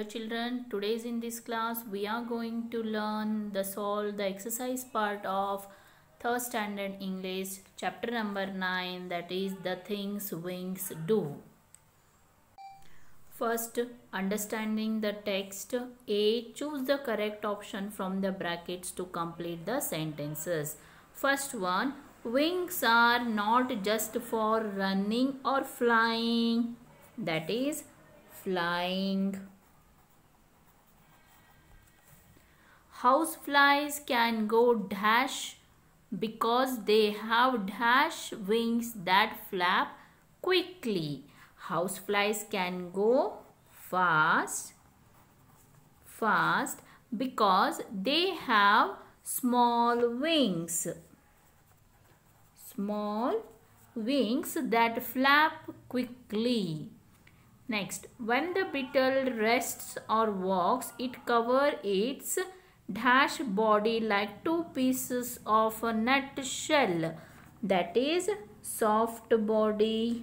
children, today's in this class we are going to learn solve the exercise part of 3rd standard English chapter number 9, that is the things wings do. First, understanding the text. A. Choose the correct option from the brackets to complete the sentences. First one, wings are not just for running or flying, that is flying. Houseflies can go dash because they have dash wings that flap quickly. Houseflies can go fast because they have small wings that flap quickly. Next, when the beetle rests or walks, it covers its dash body like two pieces of a nut shell, that is soft body.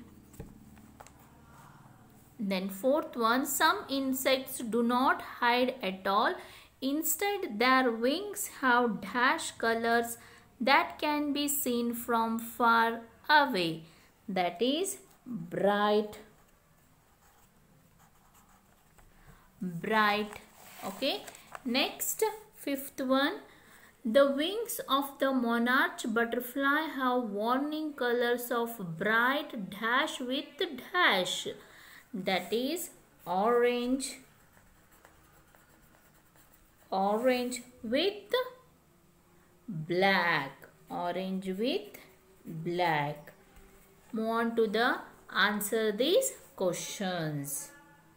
Then fourth one, some insects do not hide at all. Instead, their wings have dash colors that can be seen from far away, that is bright. Okay, next fifth one, the wings of the monarch butterfly have warning colors of bright dash with dash, that is orange with black. Move on to the answer these questions.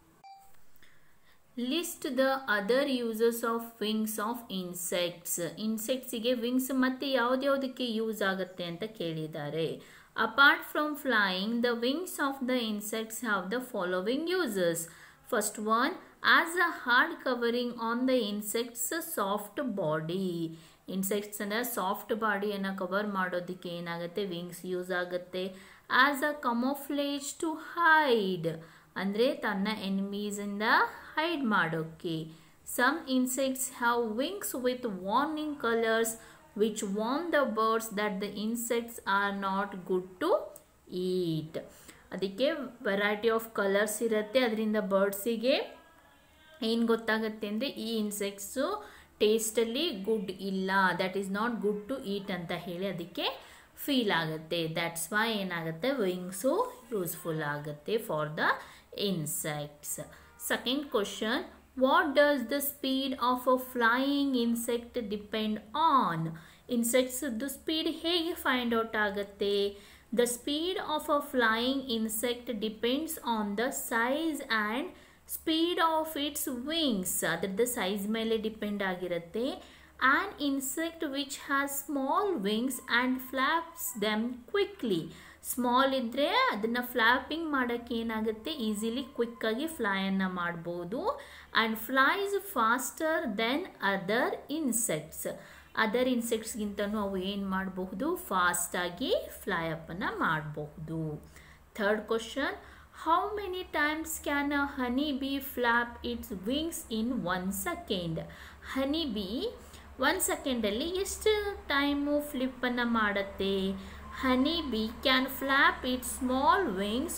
List the other uses of wings of insects. Insects ಗೆ wings ಮತ್ತೆ ಯಾವುದಕ್ಕೆ use ಆಗುತ್ತೆ ಅಂತ ಕೇಳಿದ್ದಾರೆ. Apart from flying, the wings of the insects have the following uses. First one, as a hard covering on the insect's soft body. Insects ನ soft body ಅನ್ನು cover ಮಾಡೋದಕ್ಕೆ ಏನಾಗುತ್ತೆ, wings ಯೂಸ್ ಆಗುತ್ತೆ. As a camouflage to hide, ಅಂದರೆ ತನ್ನ enemies ಇಂದ hide ಮಾಡೋಕ್ಕೆ. Some insects have wings with warning colors which warn the birds that the insects are not good to eat. ಅದಕ್ಕೆ variety of colours ಇರುತ್ತೆ, ಅದರಿಂದ ಬರ್ಡ್ಸಿಗೆ ಏನು ಗೊತ್ತಾಗುತ್ತೆ ಅಂದರೆ ಈ ಇನ್ಸೆಕ್ಟ್ಸು ಟೇಸ್ಟಲ್ಲಿ ಗುಡ್ ಇಲ್ಲ, that is not good to eat ಅಂತ ಹೇಳಿ ಅದಕ್ಕೆ ಫೀಲ್ ಆಗುತ್ತೆ. ದ್ಯಾಟ್ಸ್ ವೈ ಏನಾಗುತ್ತೆ, ವಿಂಗ್ಸು ಯೂಸ್ಫುಲ್ ಆಗುತ್ತೆ for the insects. Second question, what does the speed of a flying insect depend on? Insects the speed ಹೇಗೆ find out ಆಗುತ್ತೆ? The speed of a flying insect depends on the size and speed of its wings. ಅದರದ size ಮೇಲೆ depend ಆಗಿರುತ್ತೆ. An insect which has small wings and flaps them quickly. Small ಇದ್ದರೆ ಅದನ್ನು flapping ಮಾಡೋಕ್ಕೆ ಏನಾಗುತ್ತೆ, easily ಕ್ವಿಕ್ಕಾಗಿ ಫ್ಲೈಯನ್ನು ಮಾಡ್ಬೋದು. And flies faster then other ಇನ್ಸೆಕ್ಟ್ಸ್ಗಿಂತನೂ ಅವು ಏನು ಮಾಡಬಹುದು, ಫಾಸ್ಟಾಗಿ ಫ್ಲೈಅಪ್ಪನ್ನು ಮಾಡಬಹುದು. Third question, how many times can a honey bee flap its wings in 1 second? Honey bee 1 ಸೆಕೆಂಡಲ್ಲಿ ಎಷ್ಟು ಟೈಮು ಫ್ಲಿಪ್ಪನ್ನು ಮಾಡುತ್ತೆ? Honey bee can flap its small wings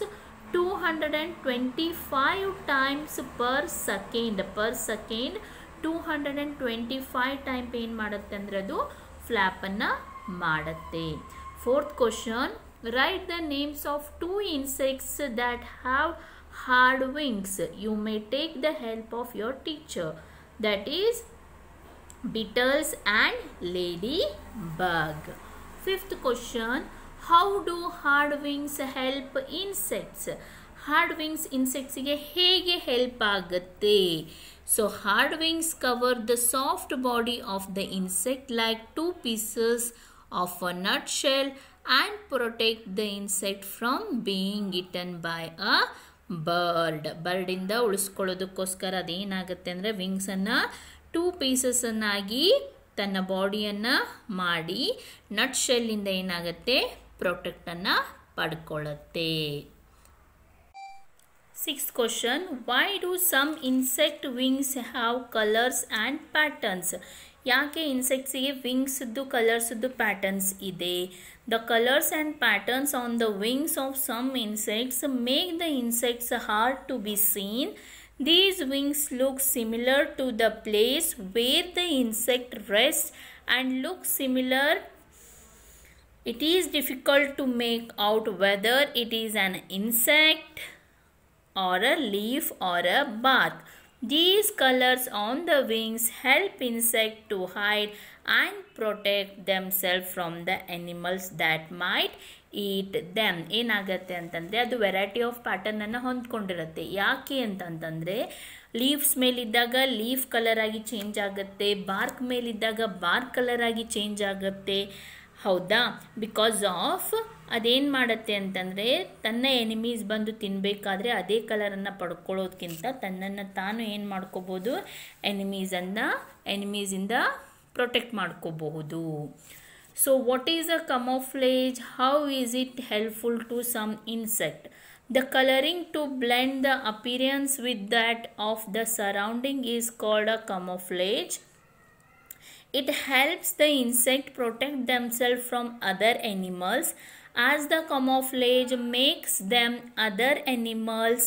225 times per second. 225 time ಏನು ಮಾಡುತ್ತೆ ಅಂದರೆ ಅದು ಫ್ಲ್ಯಾಪನ್ನು ಮಾಡುತ್ತೆ. Fourth question, write the names of 2 insects that have hard wings. You may take the help of your teacher, that is beetles and ladybug. Fifth question, how do hard wings help insects? Hard wings insects ಗೆ ಹೇಗೆ help ಆಗುತ್ತೆ? So hard wings cover the soft body of the insect like two pieces of a nutshell and protect the insect from being eaten by a bird. ಬರ್ಡಿಂದ ಉಳಿಸ್ಕೊಳ್ಳೋದಕ್ಕೋಸ್ಕರ ಅದೇನಾಗುತ್ತೆ ಅಂದರೆ ವಿಂಗ್ಸನ್ನು 2 ಪೀಸಸ್ಸನ್ನಾಗಿ ತನ್ನ ಬಾಡಿಯನ್ನು ಮಾಡಿ nut ಶೆಲ್ಲಿಂದ ಏನಾಗುತ್ತೆ, ಪ್ರೊಟೆಕ್ಟನ್ನು ಪಡ್ಕೊಳ್ಳುತ್ತೆ. Sixth question, why do some insect wings have colors and patterns? ಯಾಕೆ ಇನ್ಸೆಕ್ಟ್ಸಿಗೆ ವಿಂಗ್ಸ್ದು ಕಲರ್ಸ್ದು patterns ಇದೆ? The colors and patterns on the wings of some insects make the insects hard to be seen. These wings look similar to the place where the insect rests and look similar. It is difficult to make out whether it is an insect or a leaf or a bark. These colors on the wings help insect to hide and protect themselves from the animals that might eat them. ಏನಾಗತ್ತೆ ಅಂತಂದರೆ ಅದು variety of ಪ್ಯಾಟರ್ನನ್ನು ಹೊಂದ್ಕೊಂಡಿರುತ್ತೆ. ಯಾಕೆ ಅಂತಂತಂದರೆ leaves ಮೇಲಿದ್ದಾಗ leaf colour ಆಗಿ change ಆಗುತ್ತೆ, bark ಮೇಲಿದ್ದಾಗ ಬಾರ್ಕ್ ಕಲರ್ ಆಗಿ ಚೇಂಜ್ ಆಗುತ್ತೆ. ಹೌದಾ? ಬಿಕಾಸ್ ಆಫ್ ಅದೇನು ಮಾಡುತ್ತೆ ಅಂತಂದರೆ ತನ್ನ ಎನಿಮೀಸ್ ಬಂದು ತಿನ್ನಬೇಕಾದ್ರೆ ಅದೇ ಕಲರನ್ನು ಪಡ್ಕೊಳ್ಳೋದಕ್ಕಿಂತ ತನ್ನನ್ನು ತಾನು ಏನು ಮಾಡ್ಕೋಬೋದು, ಎನಿಮೀಸಿಂದ ಪ್ರೊಟೆಕ್ಟ್ ಮಾಡ್ಕೋಬಹುದು. So what is a camouflage? How is it helpful to some insect? The coloring to blend the appearance with that of the surrounding is called a camouflage. It helps the insect protect themselves from other animals, as the camouflage makes them other animals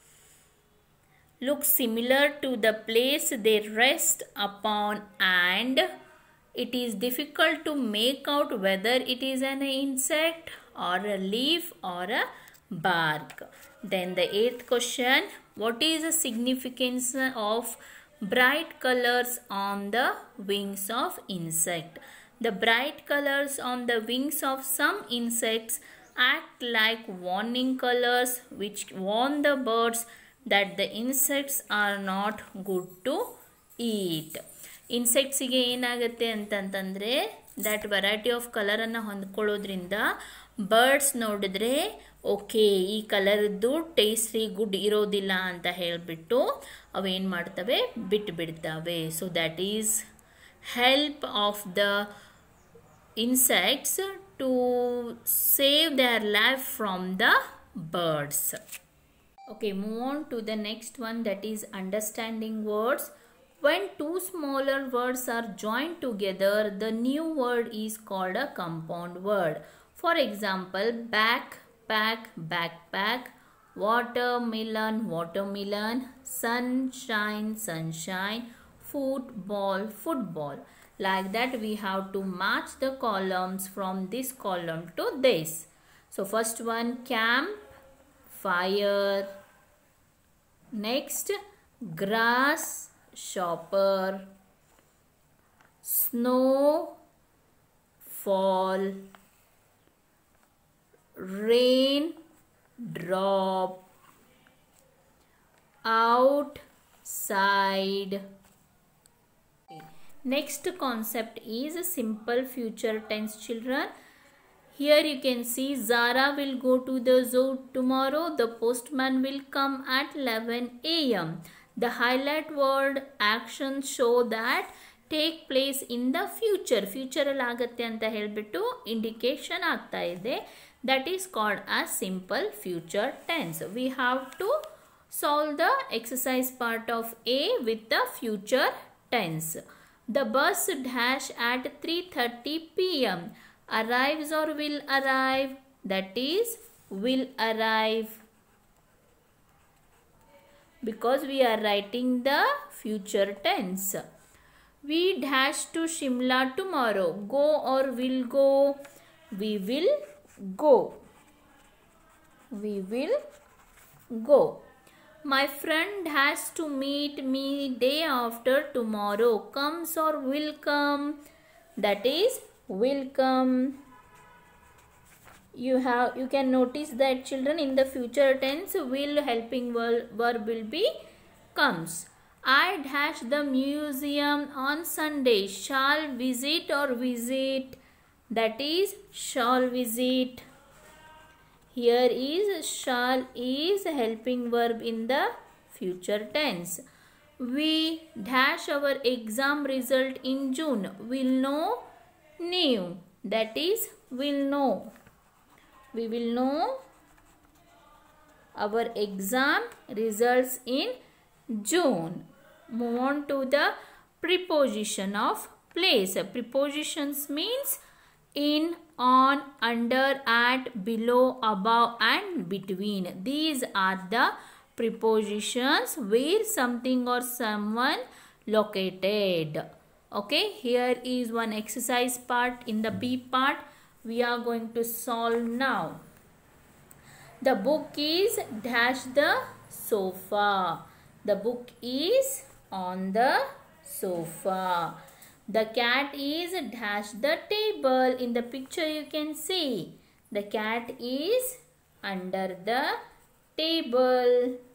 look similar to the place they rest upon, and it is difficult to make out whether it is an insect or a leaf or a bark. Then the eighth question, what is the significance of bright colors on the wings of insect? The bright colors on the wings of some insects act like warning colors which warn the birds that the insects are not good to eat. ಇನ್ಸೆಕ್ಟ್ಸಿಗೆ ಏನಾಗುತ್ತೆ ಅಂತಂತಂದರೆ that variety of ಕಲರನ್ನು ಹೊಂದ್ಕೊಳ್ಳೋದ್ರಿಂದ birds ನೋಡಿದ್ರೆ okay ಈ ಕಲರ್ದು tasty good ಇರೋದಿಲ್ಲ ಅಂತ ಹೇಳಿಬಿಟ್ಟು ಅವೇನು ಮಾಡ್ತವೆ, ಬಿಟ್ಟುಬಿಡ್ತವೆ. So that is help of the insects to save their life from the birds. Okay, move on to the next one, that is understanding words. When two smaller words are joined together, the new word is called a compound word. For example, backpack, backpack, watermelon, watermelon, sunshine, sunshine, football, football. Like that we have to match the columns from this column to this. So first one, camp, fire. Next, grass, shopper. Snow, fall. Rain, drop. Outside. Next concept is simple future tense, children. Here you can see Zara will go to the zoo tomorrow. The postman will come at 11 a.m. The highlight word actions show that take place in the future. Future ಅಲ್ಲಿ ಆಗುತ್ತೆ ಅಂತ ಹೇಳಿಬಿಟ್ಟು indication ಆಗ್ತಾ ಇದೆ. That is called as simple future tense. We have to solve the exercise part of A with the future tense. The bus dash at 3:30 p.m. Arrives or will arrive? That is will arrive, because we are writing the future tense. We dash to Shimla tomorrow. Go or will go? We will go. We will go. My friend has to meet me day after tomorrow. Comes or will come? That is will come. You can notice that, children, in the future tense will helping verb will be comes. I dash the museum on Sunday. Shall visit or visit? That is shall visit. Here is shall is helping verb in the future tense. We dash our exam result in June. Will know, knew. That is will know. We will know Our exam results in June. Move on to the preposition of place. Prepositions means in, on, under, at, below, above and between. These are the prepositions where something or someone located. Okay, here is one exercise part. In the B part we are going to solve now. The book is dash the sofa. The book is on the sofa. The cat is dash the table. In the picture you can see the cat is under the table.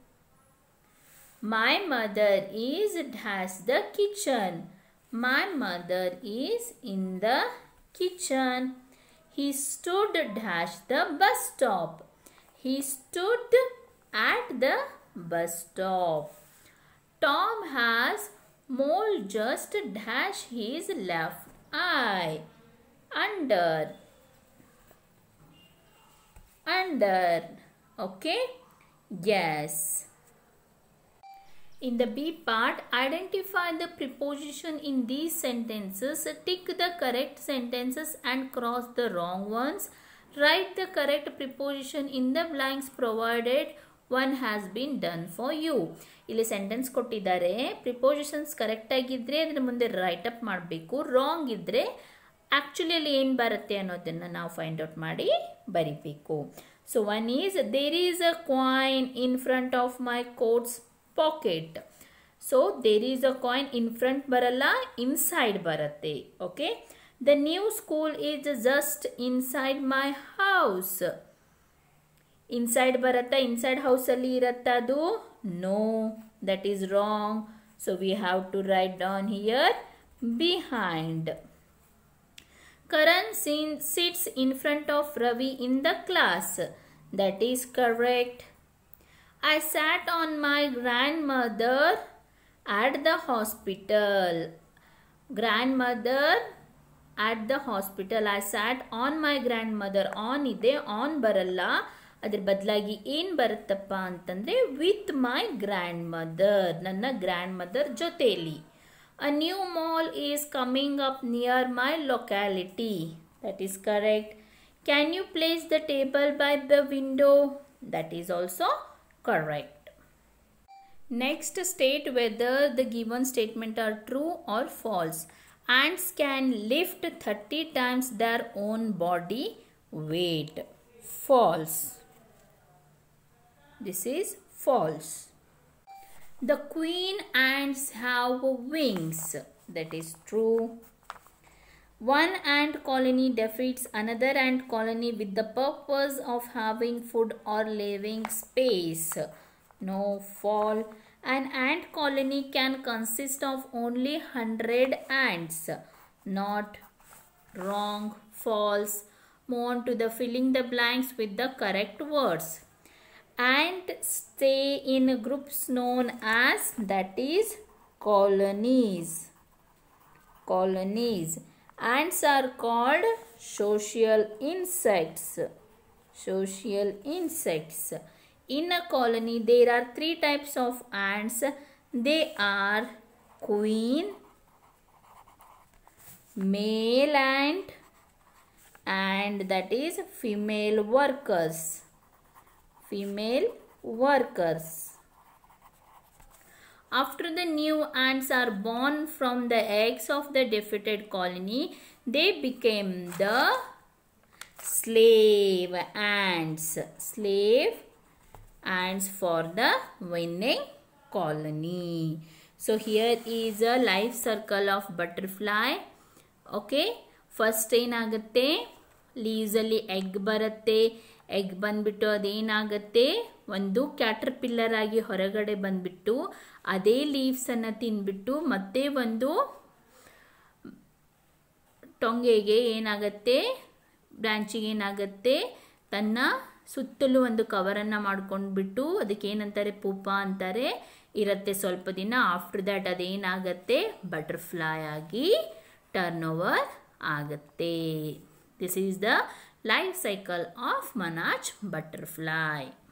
My mother is dash the kitchen. My mother is in the kitchen. He stood dash the bus stop. He stood at the bus stop. Tom has mole just dash his left eye. Under. Okay? Yes. In the B part, identify the preposition in these sentences. Tick the correct sentences and cross the wrong ones. Write the correct preposition in the blanks provided one has been done for you. ಇಲ್ಲಿ sentence ಕೊಟ್ಟಿದ್ದಾರೆ. Prepositions correct ಆಗಿದ್ರೆ ಅದರ ಮುಂದೆ write up ಮಾಡಬೇಕು. Wrong ಇದ್ದರೆ actually ಅಲ್ಲಿ ಏನು ಬರುತ್ತೆ ಅನ್ನೋದನ್ನು ನಾವು ಫೈಂಡ್ ಔಟ್ ಮಾಡಿ ಬರಿಬೇಕು. So one is there is a coin in front of my coat's pocket. So there is a coin in front baralla, inside baratte. Okay, the new school is just inside my house. Inside baratta, inside house alli iratta adu? No, that is wrong. So we have to write down here behind. Karan sits in front of Ravi in the class. That is correct. I sat on my grandmother at the hospital. Grandmother at the hospital. I sat on my grandmother. On ide, on baralla. ಅದರ ಬದಲಾಗಿ ಏನು ಬರುತ್ತಪ್ಪ ಅಂತಂದರೆ with my grandmother. ನನ್ನ grandmother ಜೊತೆಯಲ್ಲಿ. A new mall is coming up near my locality. That is correct. Can you place the table by the window? That is also correct. Next, state whether the given statement are true or false. Ants can lift 30 times their own body weight. False. This is false. The queen ants have wings. That is true. One ant colony defeats another ant colony with the purpose of having food or living space. No, false. An ant colony can consist of only 100 ants. Not, wrong, false. Move on to the filling the blanks with the correct words. Ants stay in groups known as, that is, colonies. Colonies. Ants are called social insects. Social insects. In a colony, there are 3 types of ants. They are queen, male ant, and that is female workers. Female workers. After the new ants are born from the eggs of the defeated colony, they became the slave ants. Slave ants for the winning colony. So here is a life circle of butterfly. Okay, first ಏನಾಗುತ್ತೆ, leaves ಅಲ್ಲಿ egg ಬರುತ್ತೆ. Egg ಬಂದ್ಬಿಟ್ಟು ಅದೇನಾಗುತ್ತೆ, ಒಂದು caterpillar ಆಗಿ ಹೊರಗಡೆ ಬಂದ್ಬಿಟ್ಟು ಅದೇ ಲೀವ್ಸನ್ನು ತಿಂದ್ಬಿಟ್ಟು ಮತ್ತೆ ಒಂದು ಟೊಂಗೆಗೆ ಏನಾಗುತ್ತೆ, ಬ್ರಾಂಚಿಗೆ ಏನಾಗುತ್ತೆ, ತನ್ನ ಸುತ್ತಲೂ ಒಂದು ಕವರನ್ನು ಮಾಡ್ಕೊಂಡ್ಬಿಟ್ಟು ಅದಕ್ಕೆ ಏನಂತಾರೆ, ಪೂಪ ಅಂತಾರೆ, ಇರುತ್ತೆ ಸ್ವಲ್ಪ ದಿನ. ಆಫ್ಟರ್ ದ್ಯಾಟ್ ಅದೇನಾಗುತ್ತೆ, ಬಟರ್ಫ್ಲೈ ಆಗಿ ಟರ್ನ್ ಓವರ್ ಆಗುತ್ತೆ. This is the life cycle of monarch butterfly.